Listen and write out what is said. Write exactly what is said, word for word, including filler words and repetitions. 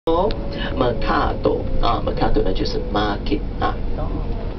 mercado 啊 ，mercado 呢就是 market 啊。